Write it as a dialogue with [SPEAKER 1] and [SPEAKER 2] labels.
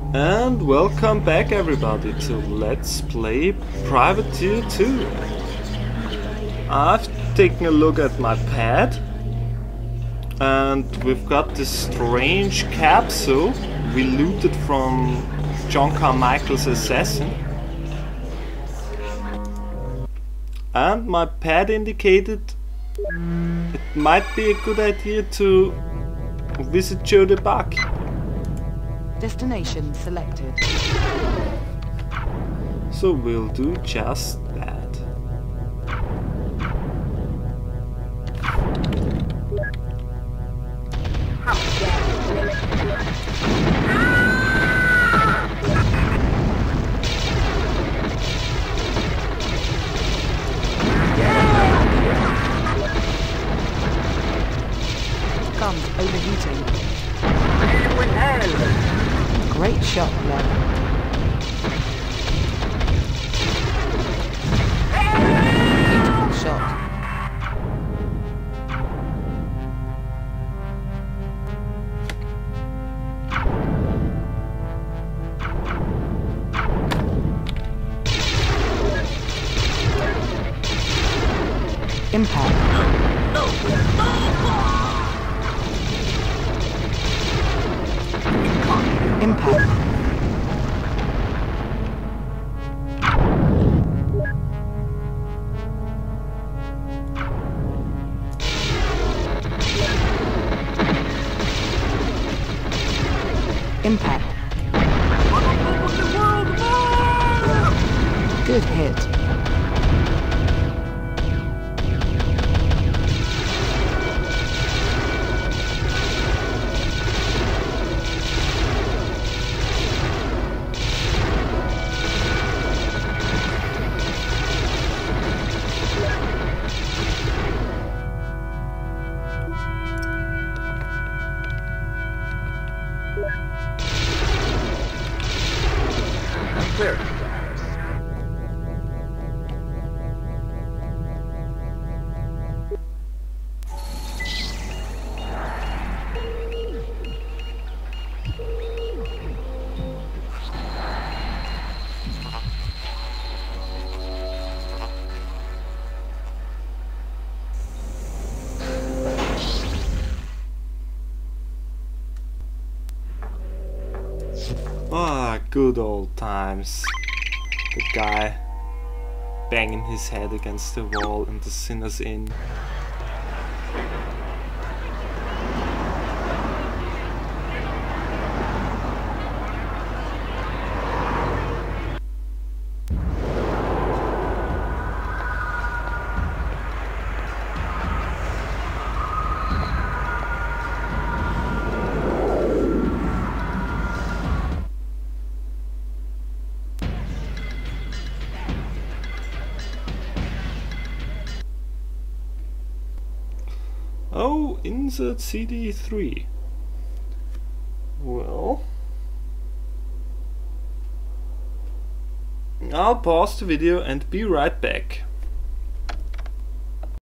[SPEAKER 1] And welcome back everybody to Let's Play Privateer 2. I've taken a look at my pad and we've got this strange capsule we looted from John Carmichael's assassin. And my pad indicated it might be a good idea to visit Joe the Bug.
[SPEAKER 2] Destination selected.
[SPEAKER 1] So we'll do just that.
[SPEAKER 2] Guns overheating. Great shot, lad. Beautiful shot. Impact. Impact. Impact. Good hit.
[SPEAKER 3] Clear.
[SPEAKER 1] Ah, good old times. The guy banging his head against the wall in the Sinner's Inn. Oh, insert CD3. Well, I'll pause the video and be right back.